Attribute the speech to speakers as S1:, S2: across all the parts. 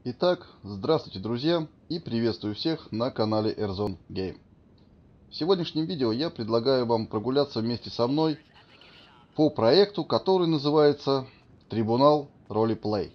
S1: Итак, здравствуйте, друзья, и приветствую всех на канале Airzone Game. В сегодняшнем видео я предлагаю вам прогуляться вместе со мной по проекту, который называется Трибунал Ролеплей.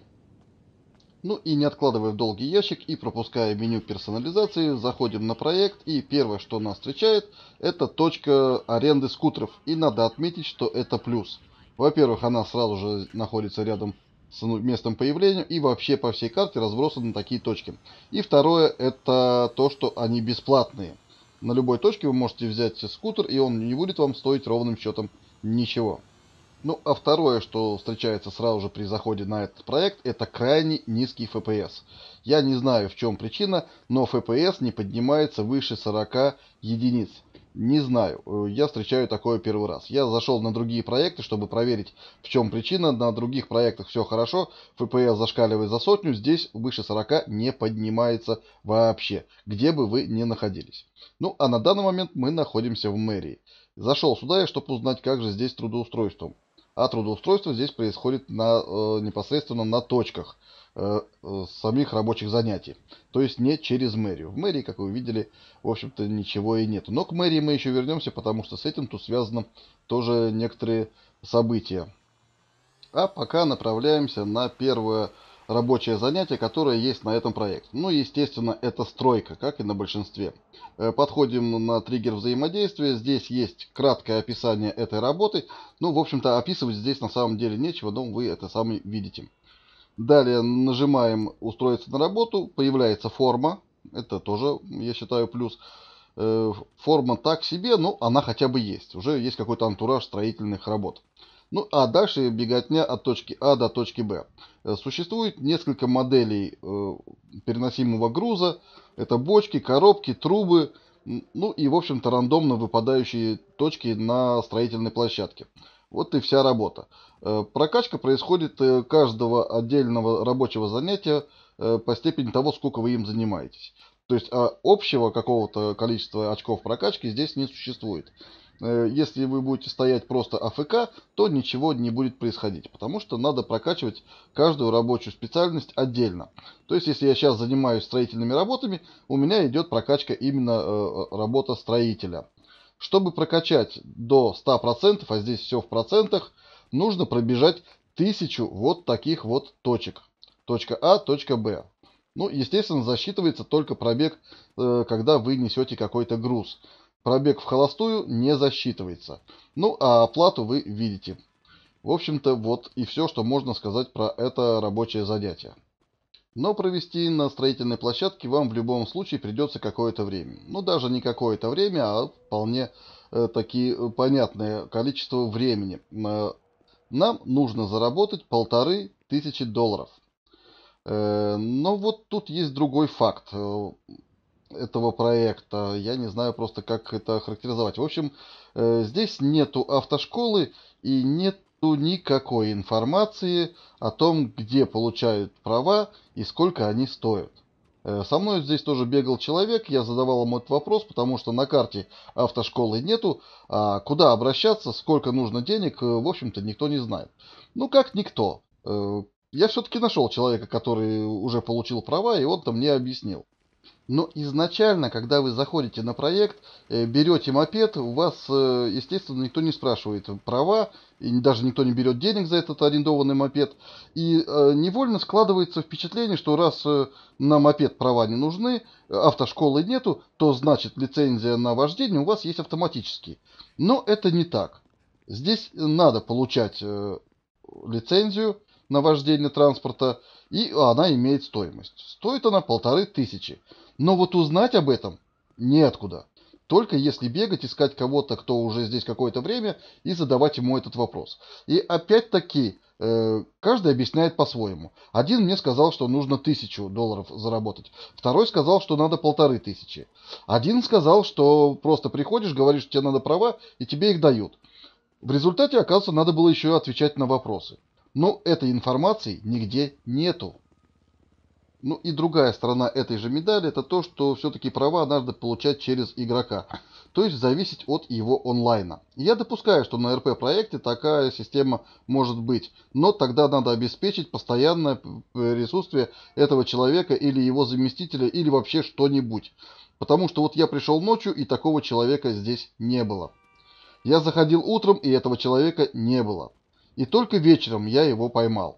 S1: Ну и не откладывая в долгий ящик и пропуская меню персонализации, заходим на проект, и первое, что нас встречает, это точка аренды скутеров. И надо отметить, что это плюс. Во-первых, она сразу же находится рядом с местом появления, и вообще по всей карте разбросаны такие точки. И второе, это то, что они бесплатные. На любой точке вы можете взять скутер, и он не будет вам стоить ровным счетом ничего. Ну, а второе, что встречается сразу же при заходе на этот проект, это крайне низкий FPS. Я не знаю, в чем причина, но FPS не поднимается выше 40 единиц. Не знаю, я встречаю такое первый раз. Я зашел на другие проекты, чтобы проверить, в чем причина. На других проектах все хорошо, FPS зашкаливает за сотню, здесь выше 40 не поднимается вообще, где бы вы ни находились. Ну, а на данный момент мы находимся в мэрии. Зашел сюда, чтобы узнать, как же здесь трудоустройство. А трудоустройство здесь происходит непосредственно на точках самих рабочих занятий. То есть не через мэрию. В мэрии, как вы видели, в общем-то ничего и нету. Но к мэрии мы еще вернемся, потому что с этим тут связано тоже некоторые события. А пока направляемся на первое рабочее занятие, которое есть на этом проекте. Ну, естественно, это стройка, как и на большинстве. Подходим на триггер взаимодействия. Здесь есть краткое описание этой работы. Ну, в общем-то, описывать здесь на самом деле нечего, но вы это сами видите. Далее нажимаем «Устроиться на работу». Появляется форма. Это тоже, я считаю, плюс. Форма так себе, но она хотя бы есть. Уже есть какой-то антураж строительных работ. Ну, а дальше беготня от точки А до точки Б. Существует несколько моделей переносимого груза. Это бочки, коробки, трубы. Ну и, в общем-то, рандомно выпадающие точки на строительной площадке. Вот и вся работа. Прокачка происходит каждого отдельного рабочего занятия по степени того, сколько вы им занимаетесь. То есть общего какого-то количества очков прокачки здесь не существует. Если вы будете стоять просто АФК, то ничего не будет происходить, потому что надо прокачивать каждую рабочую специальность отдельно. То есть, если я сейчас занимаюсь строительными работами, у меня идет прокачка именно работа строителя. Чтобы прокачать до 100%, а здесь все в процентах, нужно пробежать 1000 вот таких вот точек. Точка А, точка Б. Ну, естественно, засчитывается только пробег, когда вы несете какой-то груз. Пробег в холостую не засчитывается. Ну, а оплату вы видите. В общем-то, вот и все, что можно сказать про это рабочее занятие. Но провести на строительной площадке вам в любом случае придется какое-то время. Ну, даже не какое-то время, а вполне таки понятное количество времени. Нам нужно заработать 1500 долларов. Но вот тут есть другой факт этого проекта. Я не знаю просто, как это характеризовать. В общем, здесь нету автошколы и нету никакой информации о том, где получают права и сколько они стоят. Со мной здесь тоже бегал человек, я задавал ему этот вопрос, потому что на карте автошколы нету, а куда обращаться, сколько нужно денег, в общем-то, никто не знает. Ну, как никто. Я все-таки нашел человека, который уже получил права, и он-то мне объяснил. Но изначально, когда вы заходите на проект, берете мопед, у вас, естественно, никто не спрашивает права, и даже никто не берет денег за этот арендованный мопед. И невольно складывается впечатление, что раз на мопед права не нужны, автошколы нету, то значит лицензия на вождение у вас есть автоматически. Но это не так. Здесь надо получать лицензию на вождение транспорта, и она имеет стоимость. Стоит она 1500. Но вот узнать об этом неоткуда. Только если бегать, искать кого-то, кто уже здесь какое-то время, и задавать ему этот вопрос. И опять-таки, каждый объясняет по-своему. Один мне сказал, что нужно 1000 долларов заработать. Второй сказал, что надо 1500. Один сказал, что просто приходишь, говоришь, что тебе надо права, и тебе их дают. В результате, оказывается, надо было еще отвечать на вопросы. Но этой информации нигде нету. Ну и другая сторона этой же медали, это то, что все-таки права надо получать через игрока. то есть зависеть от его онлайна. Я допускаю, что на РП-проекте такая система может быть, но тогда надо обеспечить постоянное присутствие этого человека или его заместителя, или вообще что-нибудь. Потому что вот я пришел ночью, и такого человека здесь не было. Я заходил утром, и этого человека не было. И только вечером я его поймал.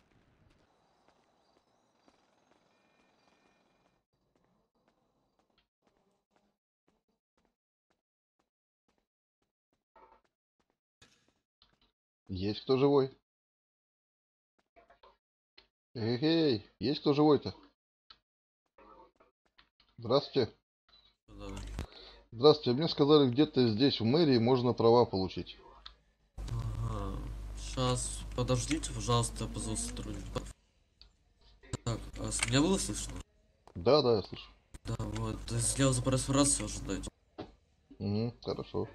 S1: Есть кто живой? Эй, есть кто живой-то? Здравствуйте.
S2: Да.
S1: Здравствуйте, мне сказали, где-то здесь, в мэрии, можно права получить.
S2: Ага. Сейчас, подождите, пожалуйста, я позову сотрудников. Так, а меня было слышно?
S1: Да, да, я слышу.
S2: Да, вот, слева за просфорацию ожидайте.
S1: Угу, хорошо.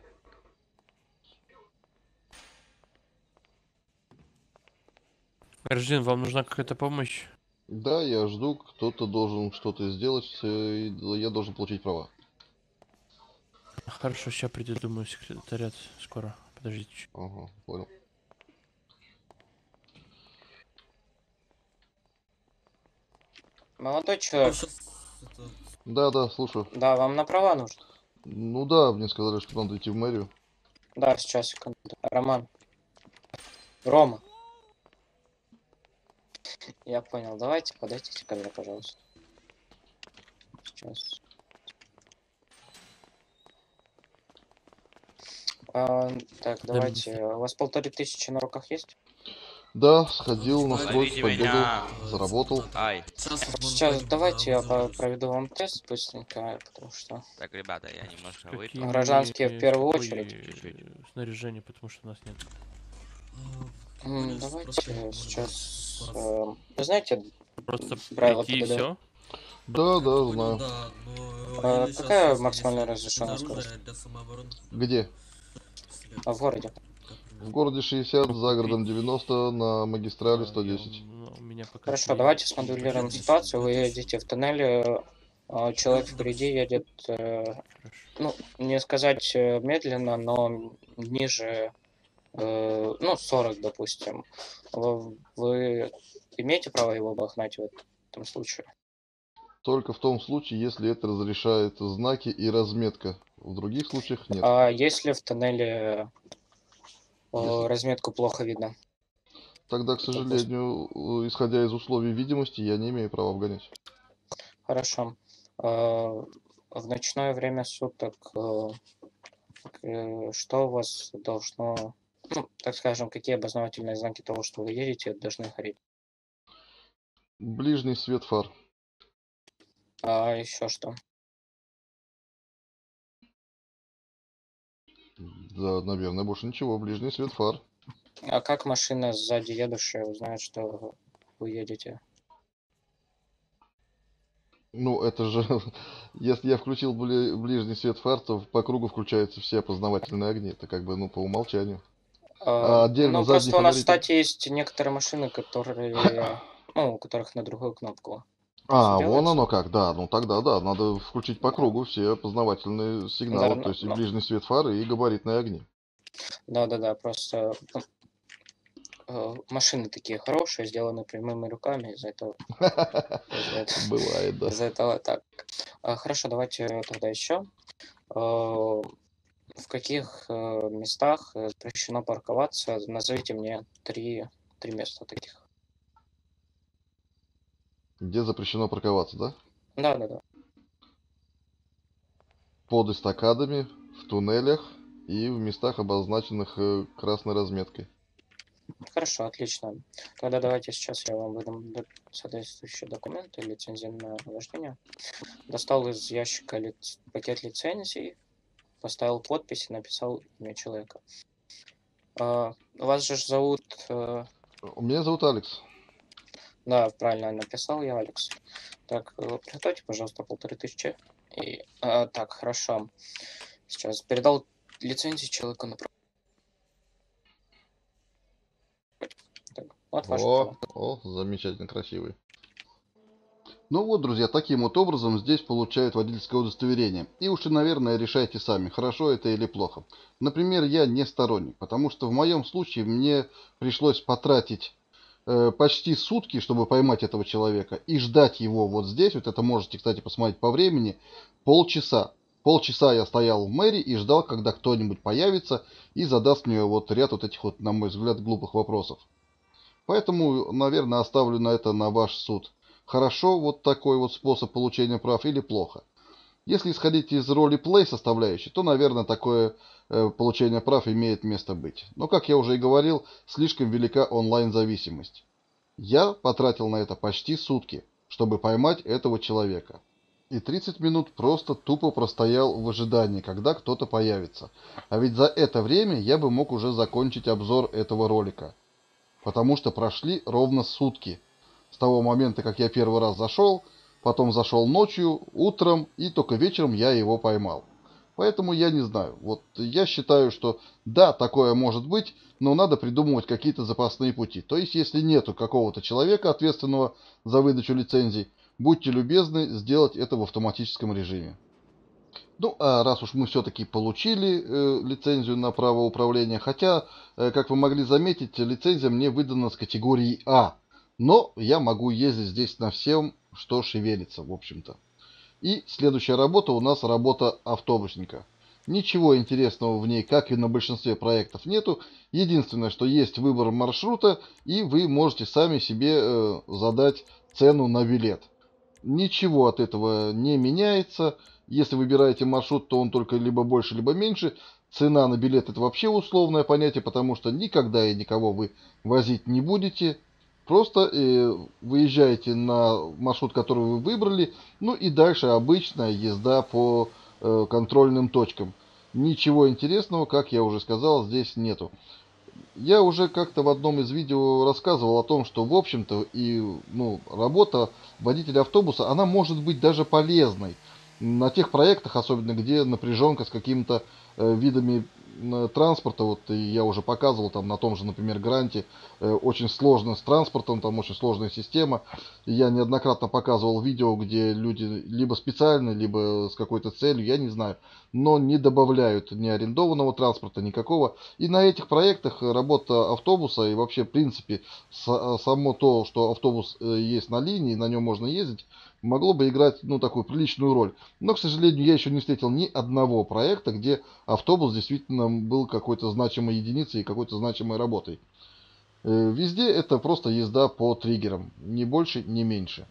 S3: Гражданин, вам нужна какая-то помощь?
S1: Да, я жду, кто-то должен что-то сделать, и я должен получить права.
S3: Хорошо, сейчас придет, думаю, секретариат скоро. Подождите чуть.
S1: Ага, понял.
S4: Молодой
S2: Ну,
S4: человек,
S2: сейчас, это,
S1: Да, да, слушаю.
S4: да, вам на права нужно?
S1: Ну да, мне сказали, что надо идти в мэрию.
S4: Да, сейчас, секунду. Роман. Рома. Я понял. Давайте, подойдите ко мне, пожалуйста. Сейчас. Так, давайте. У вас 1500 на руках есть?
S1: Да, сходил на
S2: Ловите
S1: стройку, побегал,
S5: меня.
S1: заработал.
S5: Ай,
S2: сейчас, возможно,
S4: Сейчас
S2: пойдем
S4: давайте я
S2: на
S4: проведу вам тест быстренько, потому что
S5: так, ребята, я немножко выйду.
S3: Какими-
S4: гражданские в первую
S3: какой,
S4: очередь.
S3: снаряжение, потому что у нас нет.
S4: Давайте сейчас... Вы знаете
S3: Просто
S4: правила
S3: прийти и
S4: ПДД?
S3: все.
S1: Да, да,
S2: Понял,
S1: знаю.
S2: да, но
S4: А
S2: или
S4: какая
S2: щас,
S4: максимальная
S2: если
S4: разрешенная
S2: оружие
S4: скорость?
S2: для самообороны,
S1: Где?
S2: след,
S4: В городе.
S2: как
S1: В
S2: примерно.
S1: городе 60, за городом 90, на магистрали
S3: У
S1: 110.
S3: меня пока
S4: Хорошо,
S3: свои
S4: давайте
S3: такие
S4: смоделируем
S2: Отлично,
S4: ситуацию. Вы
S2: отлично.
S4: едете в тоннеле, человек
S2: Да,
S4: впереди едет,
S3: Хорошо.
S4: ну, не сказать медленно, но ниже, ну, 40, допустим. Вы имеете право его обогнать в этом случае?
S1: Только в том случае, если это разрешает знаки и разметка. В других случаях нет.
S4: А если в тоннеле
S1: Если...
S4: разметку плохо видно?
S1: Тогда, к
S4: Допустим.
S1: сожалению, исходя из условий видимости, я не имею права обгонять.
S4: Хорошо. В ночное время суток что у вас должно, ну, так скажем, какие обозначительные знаки того, что вы едете, должны гореть?
S1: Ближний свет фар.
S4: А еще что?
S1: Да, наверное, больше ничего. Ближний свет фар.
S4: А как машина сзади едущая узнает, что вы едете?
S1: Ну, это же... Если я включил ближний свет фар, то по кругу включаются все опознавательные огни. Это как бы, ну, по умолчанию. А отдельно
S4: Ну,
S1: задние
S4: просто у нас в
S1: фонари...
S4: штате есть некоторые машины, которые, ну, у которых на другую кнопку все
S1: А, вон
S4: делается.
S1: оно как, да. Ну, тогда да, надо включить по
S4: Да,
S1: кругу все опознавательные
S4: да,
S1: сигналы. То есть и ближний свет фары, и габаритные огни.
S4: да, просто ну, машины такие хорошие, сделаны прямыми руками,
S1: Бывает, да.
S4: из-за этого так. Хорошо, давайте тогда еще. В каких местах запрещено парковаться? Назовите мне три места таких.
S1: Где запрещено парковаться, да?
S4: Да.
S1: Под эстакадами, в туннелях и в местах, обозначенных красной разметкой.
S4: Хорошо, отлично. Тогда давайте сейчас я вам выдам соответствующие документы, лицензию на вождение. Достал из ящика пакет лицензий, поставил подпись и написал имя человека. Вас же зовут...
S1: Меня зовут Алекс.
S4: Да, правильно написал я, Алекс. Так, приготовьте, пожалуйста, 1500. И, так, хорошо. Сейчас передал лицензию человеку на право. Так, вот ваши права.
S1: О, замечательно красивый. Ну вот, друзья, таким вот образом здесь получают водительское удостоверение. И уж, наверное, решайте сами, хорошо это или плохо. Например, я не сторонник, потому что в моем случае мне пришлось потратить почти сутки, чтобы поймать этого человека, и ждать его вот здесь, вот это можете, кстати, посмотреть по времени, полчаса. Полчаса я стоял в мэрии и ждал, когда кто-нибудь появится и задаст мне вот ряд вот этих вот, на мой взгляд, глупых вопросов. Поэтому, наверное, оставлю на это на ваш суд. Хорошо вот такой вот способ получения прав или плохо? Если исходить из ролеплей составляющей, то, наверное, такое получение прав имеет место быть. Но, как я уже и говорил, слишком велика онлайн-зависимость. Я потратил на это почти сутки, чтобы поймать этого человека. И 30 минут просто тупо простоял в ожидании, когда кто-то появится. А ведь за это время я бы мог уже закончить обзор этого ролика. Потому что прошли ровно сутки. С того момента, как я первый раз зашел, потом зашел ночью, утром, и только вечером я его поймал. Поэтому я не знаю. Вот я считаю, что да, такое может быть, но надо придумывать какие-то запасные пути. То есть, если нету какого-то человека, ответственного за выдачу лицензий, будьте любезны сделать это в автоматическом режиме. Ну, а раз уж мы все-таки получили лицензию на право управления, хотя, как вы могли заметить, лицензия мне выдана с категории А. Но я могу ездить здесь на всем, что шевелится, в общем-то. И следующая работа у нас работа автобусника. Ничего интересного в ней, как и на большинстве проектов, нету. Единственное, что есть выбор маршрута, и вы можете сами себе задать цену на билет. Ничего от этого не меняется. Если выбираете маршрут, то он только либо больше, либо меньше. Цена на билет — это вообще условное понятие, потому что никогда и никого вы возить не будете. Просто выезжаете на маршрут, который вы выбрали, ну и дальше обычная езда по контрольным точкам. Ничего интересного, как я уже сказал, здесь нету. Я уже как-то в одном из видео рассказывал о том, что, в общем-то, работа водителя автобуса, она может быть даже полезной. На тех проектах, особенно где напряженка с какими-то видами транспорта, вот и я уже показывал там на том же, например, Гранте, очень сложно с транспортом, там очень сложная система. И я неоднократно показывал видео, где люди либо специально, либо с какой-то целью, я не знаю, но не добавляют ни арендованного транспорта, никакого. И на этих проектах работа автобуса и вообще, в принципе, само то, что автобус есть на линии, на нем можно ездить, могло бы играть, такую приличную роль. Но, к сожалению, я еще не встретил ни одного проекта, где автобус действительно был какой-то значимой единицей и какой-то значимой работой. Везде это просто езда по триггерам, ни больше, ни меньше.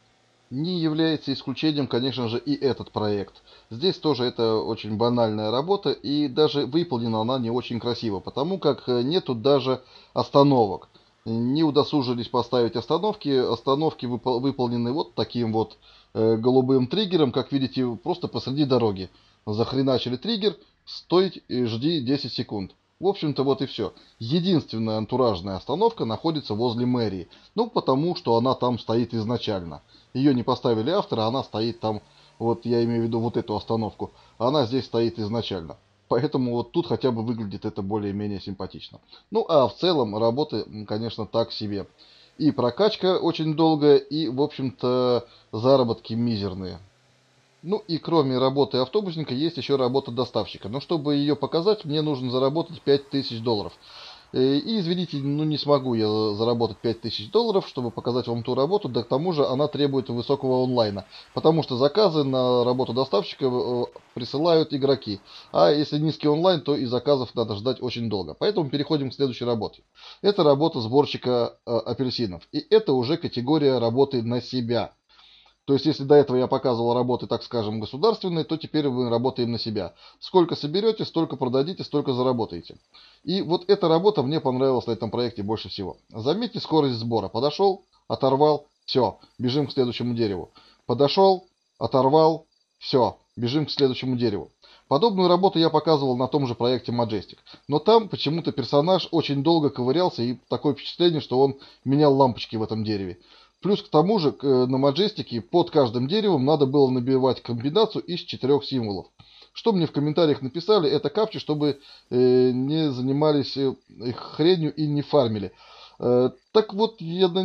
S1: Не является исключением, конечно же, и этот проект. Здесь тоже это очень банальная работа, и даже выполнена она не очень красиво, потому как нету даже остановок. Не удосужились поставить остановки. Остановки выполнены вот таким вот голубым триггером, как видите, просто посреди дороги. Захреначили триггер, стой и жди 10 секунд. В общем-то, вот и все. Единственная антуражная остановка находится возле мэрии. Ну, потому что она там стоит изначально. Ее не поставили авторы, она стоит там, вот я имею в виду вот эту остановку. Она здесь стоит изначально. Поэтому вот тут хотя бы выглядит это более-менее симпатично. Ну, а в целом работы, конечно, так себе. И прокачка очень долгая, и, в общем-то, заработки мизерные. Ну и кроме работы автобусника есть еще работа доставщика. Но чтобы ее показать, мне нужно заработать $5000. И извините, не смогу я заработать $5000, чтобы показать вам ту работу, да к тому же она требует высокого онлайна, потому что заказы на работу доставщика присылают игроки, а если низкий онлайн, то и заказов надо ждать очень долго. Поэтому переходим к следующей работе. Это работа сборщика апельсинов, и это уже категория работы на себя. То есть, если до этого я показывал работы, так скажем, государственные, то теперь мы работаем на себя. Сколько соберете, столько продадите, столько заработаете. И вот эта работа мне понравилась на этом проекте больше всего. Заметьте скорость сбора. Подошел, оторвал, все, бежим к следующему дереву. Подошел, оторвал, все, бежим к следующему дереву. Подобную работу я показывал на том же проекте Majestic. Но там почему-то персонаж очень долго ковырялся, и такое впечатление, что он менял лампочки в этом дереве. Плюс к тому же на Majestic под каждым деревом надо было набивать комбинацию из 4 символов. Что мне в комментариях написали, это капчи, чтобы не занимались их хренью и не фармили. Так вот,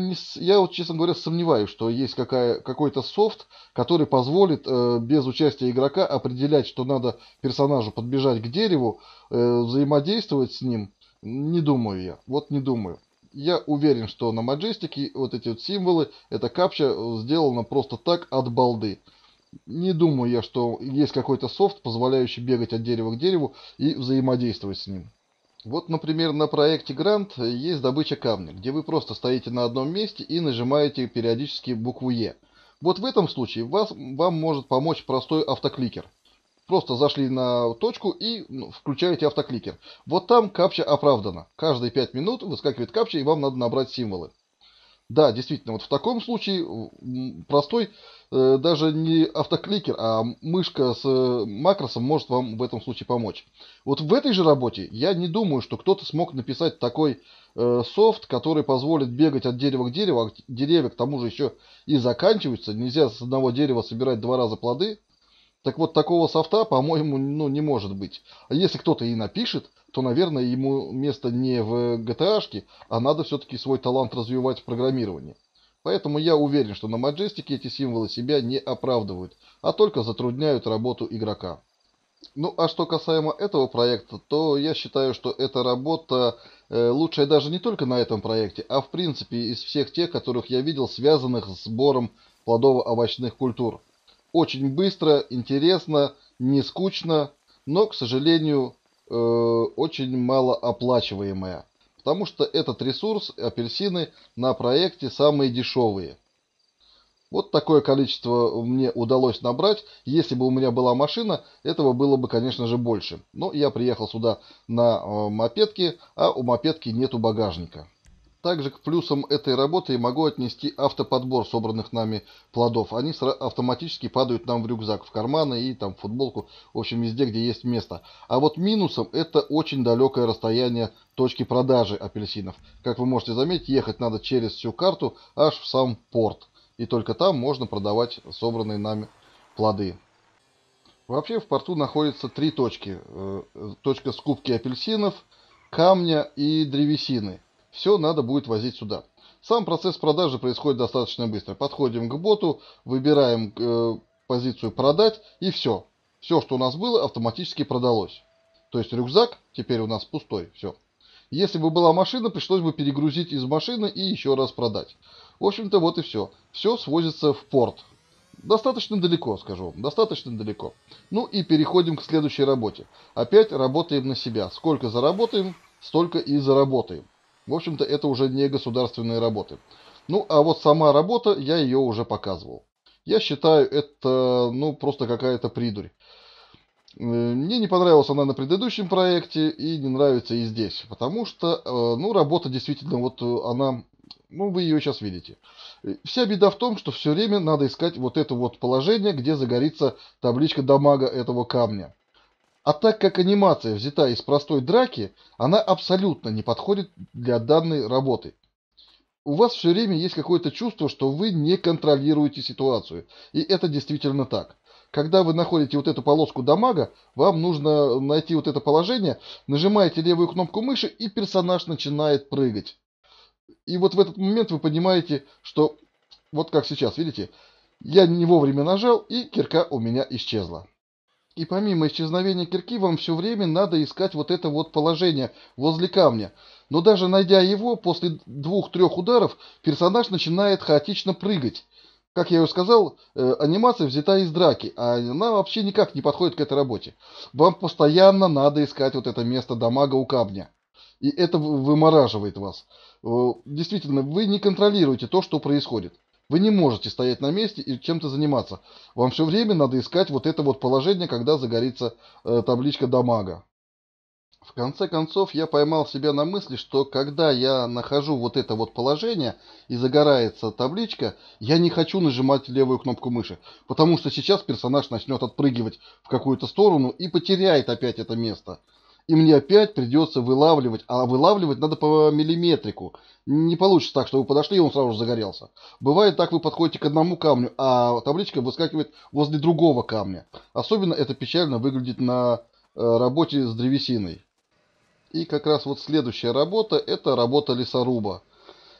S1: я вот, честно говоря, сомневаюсь, что есть какой-то софт, который позволит без участия игрока определять, что надо персонажу подбежать к дереву, взаимодействовать с ним. Не думаю я. Вот не думаю. Я уверен, что на Маджестике вот эти вот символы, эта капча сделана просто так от балды. Не думаю я, что есть какой-то софт, позволяющий бегать от дерева к дереву и взаимодействовать с ним. Вот, например, на проекте Грант есть добыча камня, где вы просто стоите на одном месте и нажимаете периодически букву Е. Вот в этом случае вам может помочь простой автокликер. Просто зашли на точку и включаете автокликер. Вот там капча оправдана. Каждые 5 минут выскакивает капча, и вам надо набрать символы. Да, действительно, вот в таком случае простой даже не автокликер, а мышка с макросом может вам в этом случае помочь. Вот в этой же работе я не думаю, что кто-то смог написать такой софт, который позволит бегать от дерева к дереву, а деревья к тому же еще и заканчиваются. Нельзя с одного дерева собирать 2 раза плоды. Так вот, такого софта, по-моему, не может быть. А если кто-то и напишет, то, наверное, ему место не в GTA-шке, а надо все-таки свой талант развивать в программировании. Поэтому я уверен, что на Маджестике эти символы себя не оправдывают, а только затрудняют работу игрока. Ну, а что касаемо этого проекта, то я считаю, что эта работа лучшая даже не только на этом проекте, а в принципе из всех тех, которых я видел, связанных с сбором плодово-овощных культур. Очень быстро, интересно, не скучно, но, к сожалению, очень малооплачиваемая. Потому что этот ресурс, апельсины, на проекте самые дешевые. Вот такое количество мне удалось набрать. Если бы у меня была машина, этого было бы, конечно же, больше. Но я приехал сюда на мопедке, а у мопедки нету багажника. Также к плюсам этой работы я могу отнести автоподбор собранных нами плодов. Они автоматически падают нам в рюкзак, в карманы и там в футболку, в общем, везде, где есть место. А вот минусом это очень далекое расстояние точки продажи апельсинов. Как вы можете заметить, ехать надо через всю карту аж в сам порт. И только там можно продавать собранные нами плоды. Вообще в порту находятся 3 точки. Точка скупки апельсинов, камня и древесины. Все надо будет возить сюда. Сам процесс продажи происходит достаточно быстро. Подходим к боту, выбираем позицию «Продать» и все. Все, что у нас было, автоматически продалось. То есть рюкзак теперь у нас пустой. Все. Если бы была машина, пришлось бы перегрузить из машины и еще раз продать. В общем-то, вот и все. Все свозится в порт. Достаточно далеко, скажу вам. Достаточно далеко. Ну и переходим к следующей работе. Опять работаем на себя. Сколько заработаем, столько и заработаем. В общем-то, это уже не государственные работы. Ну, а вот сама работа, я ее уже показывал. Я считаю, это, просто какая-то придурь. Мне не понравилась она на предыдущем проекте и не нравится и здесь. Потому что, работа действительно, она, вы ее сейчас видите. Вся беда в том, что все время надо искать вот это вот положение, где загорится табличка дамага этого камня. А так как анимация взята из простой драки, она абсолютно не подходит для данной работы. У вас все время есть какое-то чувство, что вы не контролируете ситуацию. И это действительно так. Когда вы находите вот эту полоску дамага, вам нужно найти вот это положение, нажимаете левую кнопку мыши, и персонаж начинает прыгать. И вот в этот момент вы понимаете, что, вот как сейчас, видите, я не вовремя нажал, и кирка у меня исчезла. И помимо исчезновения кирки, вам все время надо искать вот это вот положение возле камня. Но даже найдя его, после 2-3 ударов, персонаж начинает хаотично прыгать. Как я уже сказал, анимация взята из драки, а она вообще никак не подходит к этой работе. Вам постоянно надо искать вот это место дамага у камня. И это вымораживает вас. Действительно, вы не контролируете то, что происходит. Вы не можете стоять на месте и чем-то заниматься. Вам все время надо искать вот это вот положение, когда загорится табличка дамага. В конце концов, я поймал себя на мысли, что когда я нахожу вот это вот положение и загорается табличка, я не хочу нажимать левую кнопку мыши, потому что сейчас персонаж начнет отпрыгивать в какую-то сторону и потеряет опять это место. И мне опять придется вылавливать, а вылавливать надо по миллиметрику. Не получится так, что вы подошли, и он сразу же загорелся. Бывает так, вы подходите к одному камню, а табличка выскакивает возле другого камня. Особенно это печально выглядит на работе с древесиной. И как раз вот следующая работа, это работа лесоруба.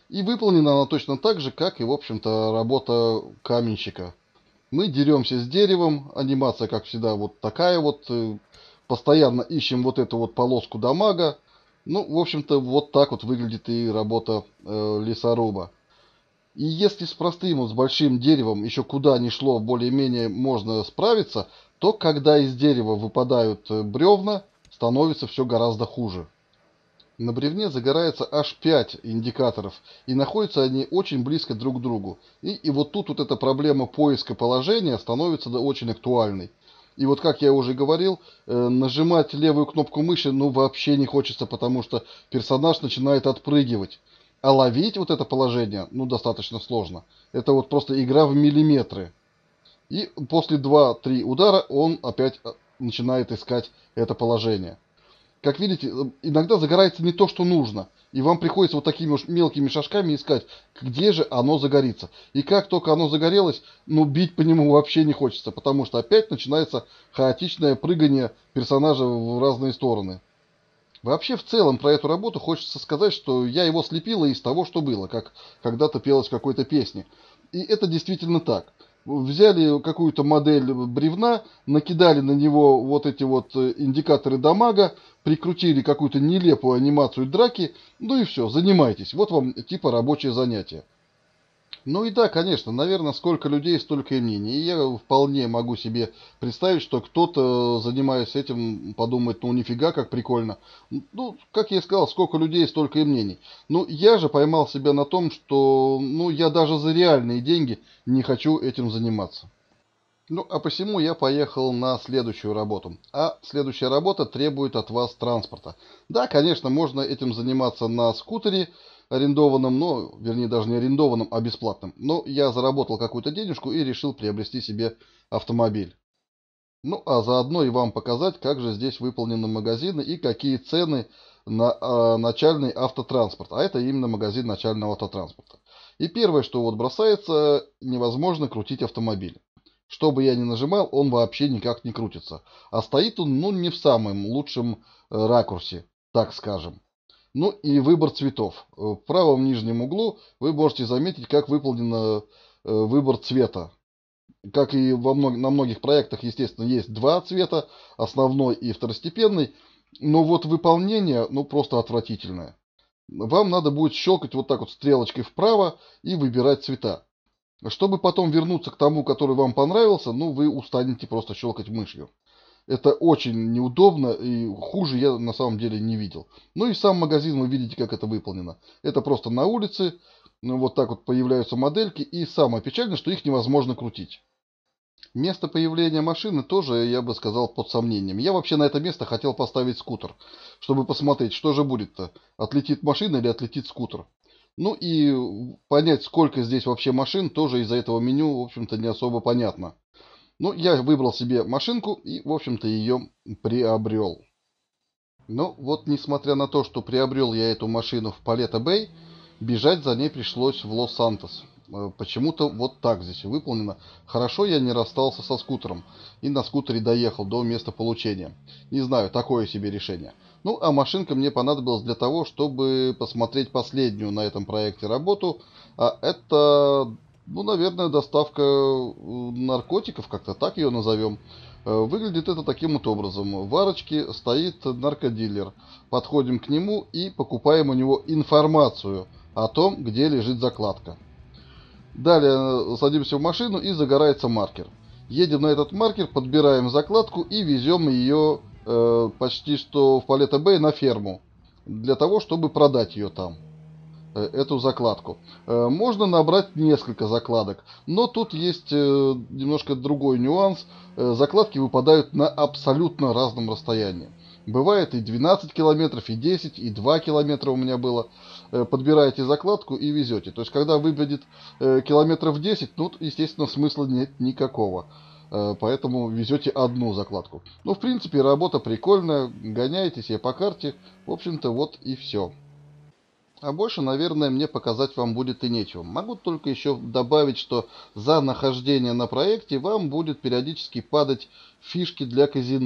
S1: И выполнена она точно так же, как и, в общем-то, работа каменщика. Мы деремся с деревом, анимация, как всегда, вот такая вот. Постоянно ищем вот эту вот полоску дамага. Ну, в общем-то, вот так вот выглядит и работа лесоруба. И если с простым, вот с большим деревом еще куда ни шло, более-менее можно справиться, то когда из дерева выпадают бревна, становится все гораздо хуже. На бревне загорается аж 5 индикаторов, и находятся они очень близко друг к другу. И вот тут вот эта проблема поиска положения становится очень актуальной. И вот как я уже говорил, нажимать левую кнопку мыши ну вообще не хочется, потому что персонаж начинает отпрыгивать. А ловить вот это положение ну достаточно сложно. Это вот просто игра в миллиметры. И после 2-3 удара он опять начинает искать это положение. Как видите, иногда загорается не то, что нужно. И вам приходится вот такими уж мелкими шажками искать, где же оно загорится. И как только оно загорелось, ну, бить по нему вообще не хочется, потому что опять начинается хаотичное прыгание персонажа в разные стороны. Вообще, в целом, про эту работу хочется сказать, что я его слепила из того, что было, как когда-то пелось в какой-то песне. И это действительно так. Взяли какую-то модель бревна, накидали на него вот эти вот индикаторы дамага, прикрутили какую-то нелепую анимацию драки, ну и все, занимайтесь. Вот вам типа рабочее занятие. Ну и да, конечно, наверное, сколько людей, столько и мнений. И я вполне могу себе представить, что кто-то, занимаясь этим, подумает, ну нифига, как прикольно. Ну, как я и сказал, сколько людей, столько и мнений. Ну, я же поймал себя на том, что, ну, я даже за реальные деньги не хочу этим заниматься. Ну, а посему я поехал на следующую работу. А следующая работа требует от вас транспорта. Да, конечно, можно этим заниматься на скутере арендованном, но, вернее, даже не арендованном, а бесплатном. Но я заработал какую-то денежку и решил приобрести себе автомобиль. Ну, а заодно и вам показать, как же здесь выполнены магазины и какие цены на начальный автотранспорт. А это именно магазин начального автотранспорта. И первое, что вот бросается, невозможно крутить автомобиль. Что бы я ни нажимал, он вообще никак не крутится. А стоит он, ну, не в самом лучшем ракурсе, так скажем. Ну и выбор цветов. В правом нижнем углу вы можете заметить, как выполнен выбор цвета. Как и на многих проектах, естественно, есть два цвета, основной и второстепенный. Но вот выполнение, ну, просто отвратительное. Вам надо будет щелкать вот так вот стрелочкой вправо и выбирать цвета. Чтобы потом вернуться к тому, который вам понравился, ну, вы устанете просто щелкать мышью. Это очень неудобно, и хуже я на самом деле не видел. Ну и сам магазин, вы видите, как это выполнено. Это просто на улице, ну, вот так вот появляются модельки, и самое печальное, что их невозможно крутить. Место появления машины тоже, я бы сказал, под сомнением. Я вообще на это место хотел поставить скутер, чтобы посмотреть, что же будет-то. Отлетит машина или отлетит скутер. Ну и понять, сколько здесь вообще машин, тоже из-за этого меню, в общем-то, не особо понятно. Ну, я выбрал себе машинку и, в общем-то, ее приобрел. Но вот, несмотря на то, что приобрел я эту машину в Палетто-Бэй, бежать за ней пришлось в Лос-Сантос. Почему-то вот так здесь выполнено. Хорошо я не расстался со скутером и на скутере доехал до места получения. Не знаю, такое себе решение. Ну, а машинка мне понадобилась для того, чтобы посмотреть последнюю на этом проекте работу. А это, ну, наверное, доставка наркотиков, как-то так ее назовем. Выглядит это таким вот образом. В арочке стоит наркодилер. Подходим к нему и покупаем у него информацию о том, где лежит закладка. Далее садимся в машину и загорается маркер. Едем на этот маркер, подбираем закладку и везем ее почти что в Палетто-Бэй на ферму. Для того, чтобы продать ее там. Эту закладку. Можно набрать несколько закладок. Но тут есть немножко другой нюанс. Закладки выпадают на абсолютно разном расстоянии. Бывает и 12 километров, и 10, и 2 километра у меня было. Подбираете закладку и везете. То есть, когда выпадет километров 10, ну, естественно, смысла нет никакого. Поэтому везете одну закладку. Ну, в принципе, работа прикольная. Гоняете себе по карте. В общем-то, вот и все. А больше, наверное, мне показать вам будет и нечего. Могу только еще добавить, что за нахождение на проекте вам будет периодически падать фишки для казино.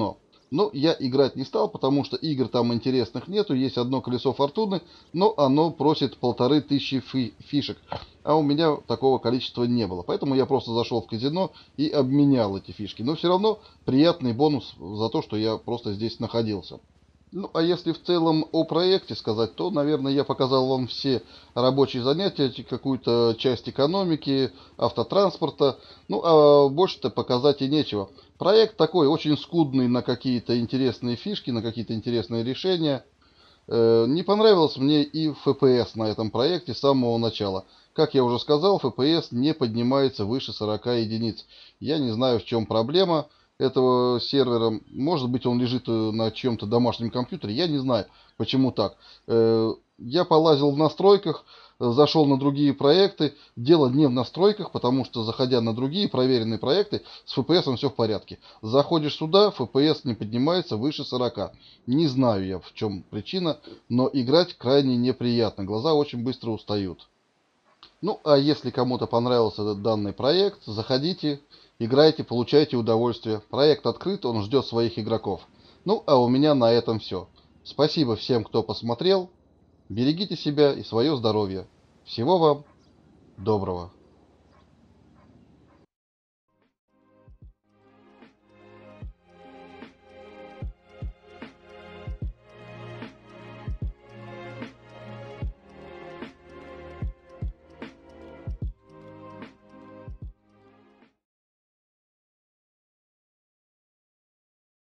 S1: Но я играть не стал, потому что игр там интересных нету. Есть одно колесо фортуны, но оно просит 1500 фишек. А у меня такого количества не было. Поэтому я просто зашел в казино и обменял эти фишки. Но все равно приятный бонус за то, что я просто здесь находился. Ну, а если в целом о проекте сказать, то, наверное, я показал вам все рабочие занятия, какую-то часть экономики, автотранспорта. Ну, а больше-то показать и нечего. Проект такой очень скудный на какие-то интересные фишки, на какие-то интересные решения. Не понравилось мне и FPS на этом проекте с самого начала. Как я уже сказал, FPS не поднимается выше 40 единиц. Я не знаю, в чем проблема этого сервера. Может быть, он лежит на чьем-то домашнем компьютере. Я не знаю, почему так. Я полазил в настройках, зашел на другие проекты. Дело не в настройках, потому что, заходя на другие проверенные проекты, с FPS все в порядке. Заходишь сюда, FPS не поднимается выше 40. Не знаю я, в чем причина, но играть крайне неприятно. Глаза очень быстро устают. Ну, а если кому-то понравился этот данный проект, заходите, играйте, получайте удовольствие. Проект открыт, он ждет своих игроков. Ну, а у меня на этом все. Спасибо всем, кто посмотрел. Берегите себя и свое здоровье. Всего вам доброго.